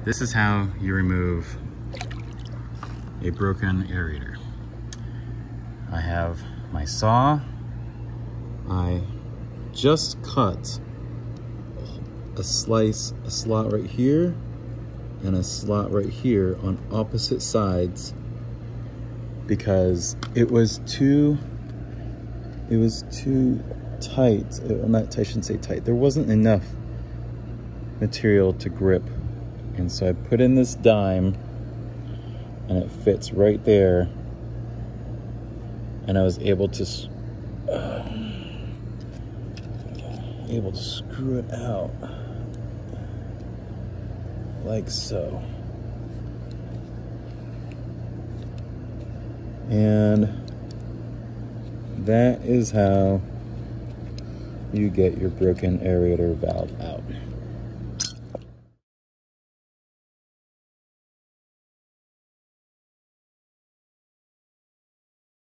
This is how you remove a broken aerator. I have my saw. I just cut a slot right here and a slot right here on opposite sides because it was too tight. I shouldn't say tight. There wasn't enough material to grip. And so I put in this dime and it fits right there. And I was able to screw it out like so. And that is how you get your broken aerator valve out.